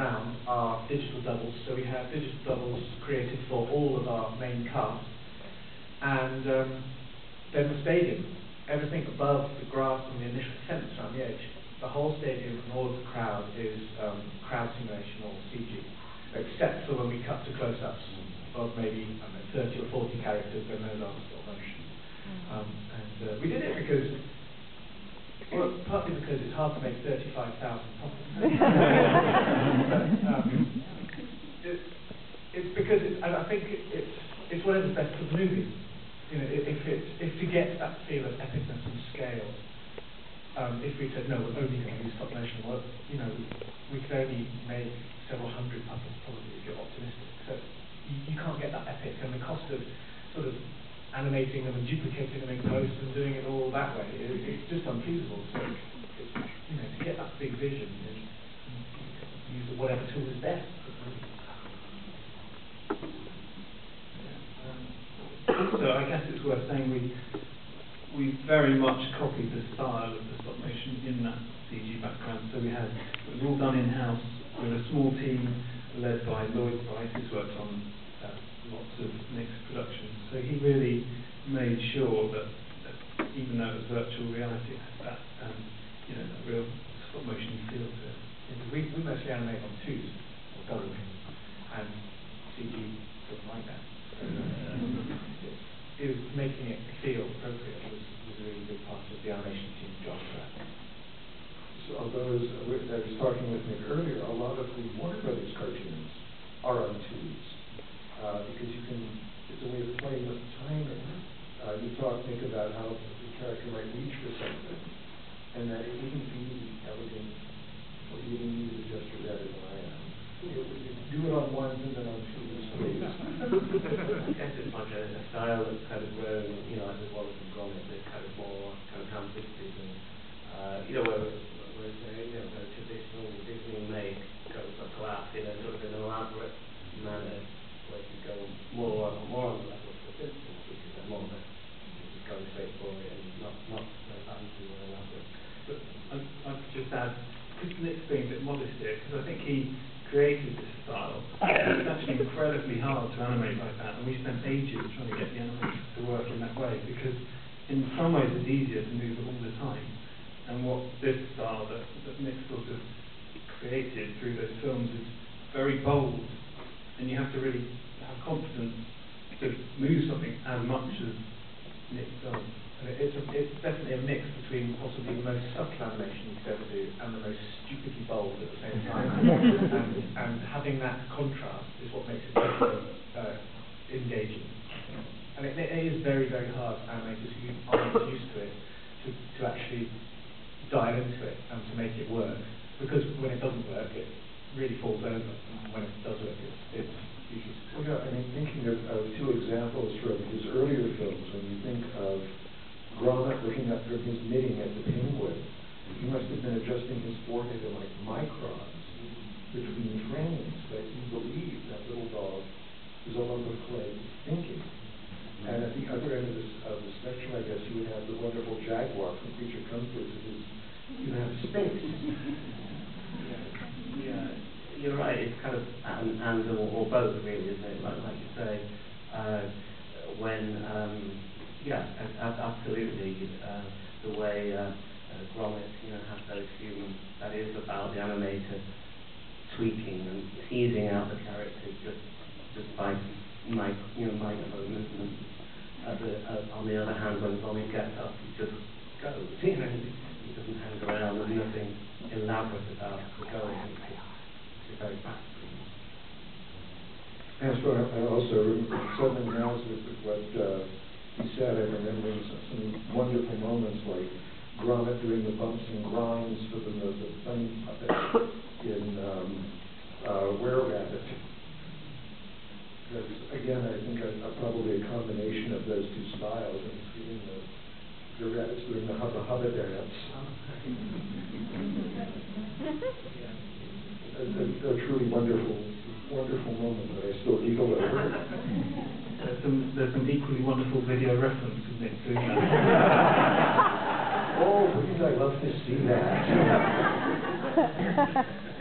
around are digital doubles. So we have digital doubles created for all of our main cast. And then the stadium, everything above the grass and the initial fence around the edge, the whole stadium and all of the crowd is crowd simulation or CG, except for when we cut to close-ups of maybe 30 or 40 characters, then those are stop motion. And we did it because, well, partly because it's hard to make 35,000 puppets. It's because I think it's whatever's best for the movie. You know, if to get that feel of epicness and scale, if we said no, we're only going to use stop motion, well, you know, we could only make several hundred puppets probably if you're optimistic. So you can't get that epic, and the cost of sort of animating them and duplicating them in post and doing it all that way, it's just unfeasible. So it's, you know, to get that big vision, you use whatever tool is best. So I guess it's worth saying we very much copied the style of the stop motion in that CG background. So it was all done in-house with a small team led by Lloyd Price, who's worked on lots of mixed productions. So he really made sure that even though it was virtual reality, that you know, that real stop motion feel to it. Yeah, we mostly animate on twos or double wings, and CG doesn't like that. It was making it feel appropriate was a really big part of the animation team's job for that. So although I was talking with Nick earlier, a lot of the Warner Brothers cartoons are on twos because it's a way of playing with timing. You talked, Nick, about how the character might reach for something, and that it wouldn't be elegant or even need a gesture better than I am. Do it on ones and then on twos, please. I guess it's like a style that's kind of grown, you know, as it was in Gromit, it's kind of more kind of ham-fisted and, you know, where you know, very traditional Disney make goes up glass in a sort of an elaborate manner, where you go more on the level of the Simpsons, which is more of a just going straight for it and not very fancy or elaborate. But I could just add, Nick's being a bit modest here, because I think he created this style. It's actually incredibly hard to animate like that, and we spent ages trying to get the animation to work in that way, because in some ways it's easier to move it all the time. And what this style that Nick sort of created through those films is very bold, and you have to really have confidence to move something as much as Nick does. And it's definitely a mix between possibly the most subtle animation you could ever do and the most stupidly bold at the same time. and having that contrast is what makes it very engaging. And it is very, very hard for animators who aren't used to it to actually dive into it and to make it work. Because when it doesn't work, it really falls over. And when it does work, it's usually successful. Well, yeah, I mean, thinking of two examples from his earlier films, when you think of Gromit looking up from his knitting at the penguin, he must have been adjusting his forehead to like microns between frames, that you believe that little dog is all over the clay thinking. And at the other end of the spectrum, I guess, you would have the wonderful jaguar from Creature Comforts. You have space. Yeah, you're right. It's kind of and or both, really, isn't it? Like you say, when yeah, absolutely. The way Gromit, you know, has those humans. That is about the animator tweaking and teasing out the characters just by micro movements. On the other hand, when Gromit gets up, he just goes. You know, he doesn't hang around. There's nothing elaborate about the going. It's very practical. As for I also suddenly now with what he said, I'm remembering some wonderful moments like Gromit doing the bumps and grinds for the bunny puppet in Were Rabbit. That's, again, I think probably a combination of those two styles, including the rabbits doing the hubba hubba dance. A truly wonderful moment that I still giggle over. There's some equally wonderful video reference of Nick doing that. Oh, wouldn't I love to see that?